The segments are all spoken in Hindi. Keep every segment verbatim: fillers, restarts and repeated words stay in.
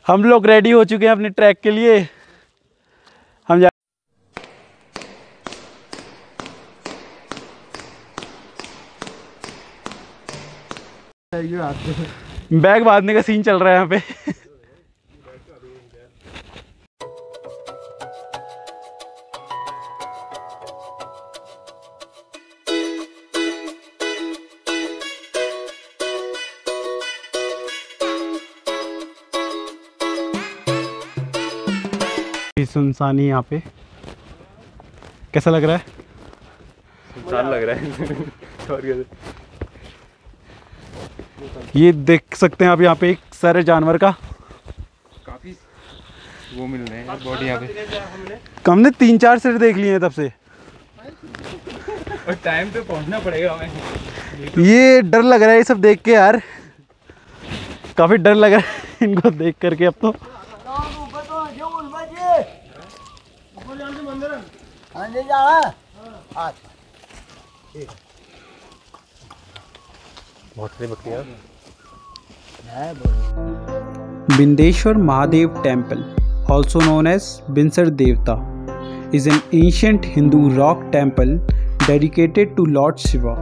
हम लोग रेडी हो चुके हैं अपने ट्रैक के लिए। हम जा बैग बांधने का सीन चल रहा है यहाँ पे। सुनसानी यहाँ पे कैसा लग रहा है? सुनसान लग रहा है। ये देख सकते हैं आप यहाँ पे एक सर है जानवर का। काफी वो मिल रहे हैं बॉडी यहाँ पे। हमने तीन चार सिर देख लिए हैं तब से। और टाइम पे पहुँचना पड़ेगा हमें। ये डर लग रहा है ये सब देख के यार, काफी डर लग रहा है इनको देख करके। अब तो Bindeshwar Mahadev Temple, also known as Binsar Devta, is an ancient Hindu rock temple dedicated to Lord Shiva.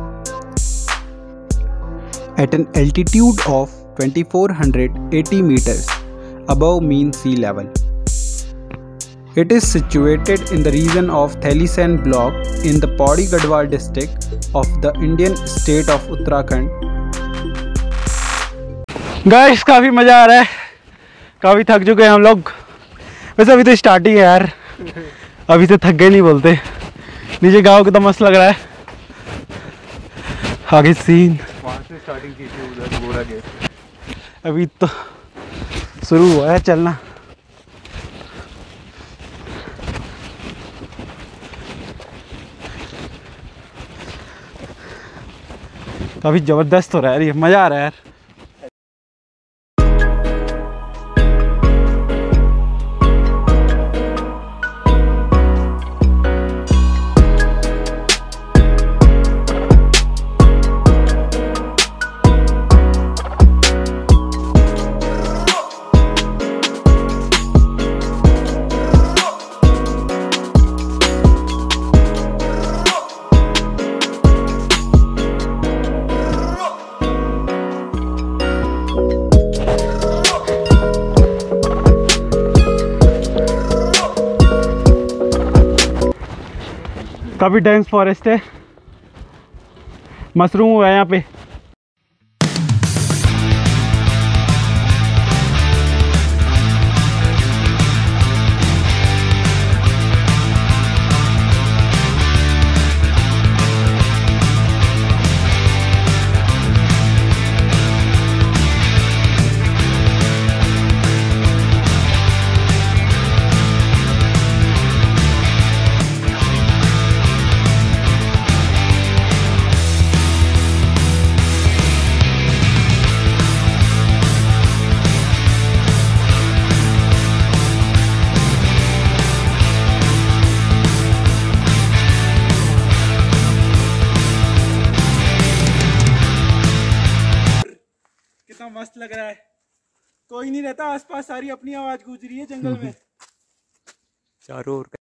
At an altitude of two thousand four hundred eighty meters above mean sea level. It is situated in the region of Thelisan block in the Pauri Gadwal district of the Indian state of Uttarakhand. Guys काफ़ी मज़ा आ रहा है, काफ़ी थक चुके हैं हम लोग। वैसे अभी तो स्टार्टिंग है यार, अभी तो थक गए नहीं बोलते। नीचे गाँव कितना मस्त लग रहा है, आगे सीन वहाँ से स्टार्टिंग की थी उधर गोरा गेट। अभी तो शुरू हुआ है चलना। काफ़ी ज़बरदस्त हो रहा है यार, ये मज़ा आ रहा है यार। काफ़ी डेंस फॉरेस्ट है, मशरूम हुआ है यहाँ पे। मस्त लग रहा है, कोई नहीं रहता आसपास, सारी अपनी आवाज गूंज रही है जंगल में चारों ओर।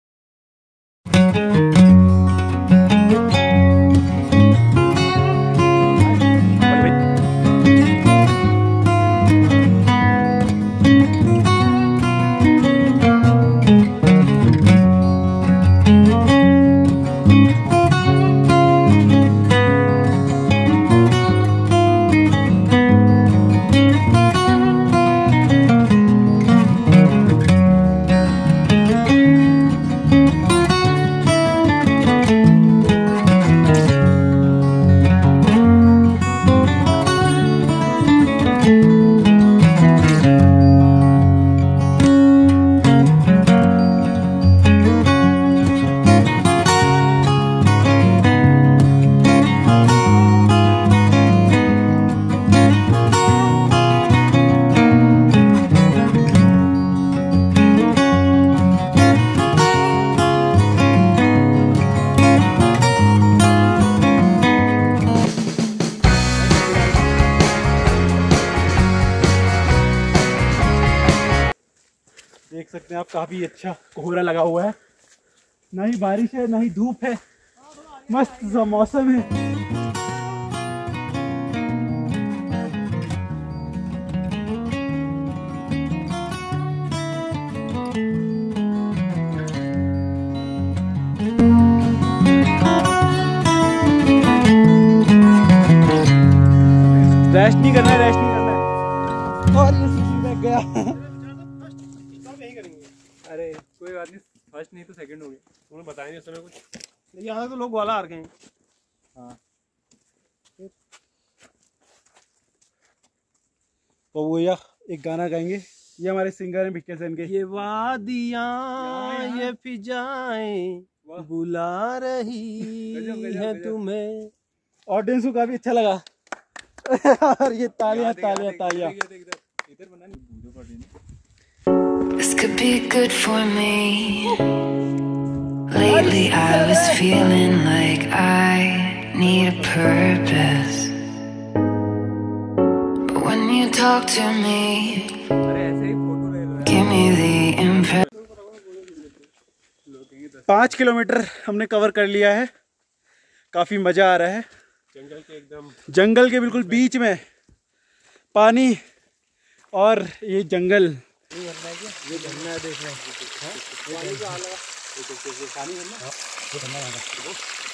देख सकते हैं आप, काफी अच्छा कोहरा लगा हुआ है, ना ही बारिश है ना ही धूप है, मस्त सा मौसम है। रेस्ट नहीं करना है, रेस्ट नहीं करना है। और ये स्लीपिंग बैग गया। अरे कोई बात नहीं, फर्स्ट नहीं तो सेकंड हो गया। उन्होंने बताया नहीं उस समय कुछ। यहाँ तो लोग वाला हार गए। हाँ तो वो या एक गाना गाएंगे, ये हमारे सिंगर हैं भिक्के सेन के। ये वादियाँ ये फिजाएं बुला रही है तुम्हें। ऑडियंस को काफी अच्छा लगा। और ये तालियां तालियां तालियां। This could be good for me. Lately I was feeling like I need a purpose. But when you talk to me, give me the impression. पाँच किलोमीटर हमने कवर कर लिया है, काफी मजा आ रहा है। जंगल के एकदम जंगल के बिल्कुल बीच में पानी और ये जंगल। ये झरना है, देख रहे हैं।